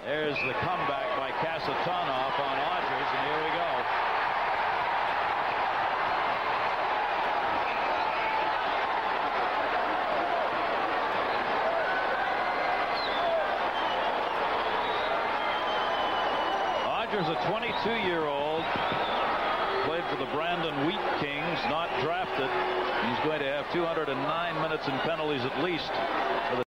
There's the comeback by Kasatonov on Odgers, and here we go. Odgers, a 22-year-old, played for the Brandon Wheat Kings, not drafted. He's going to have 209 minutes in penalties at least for the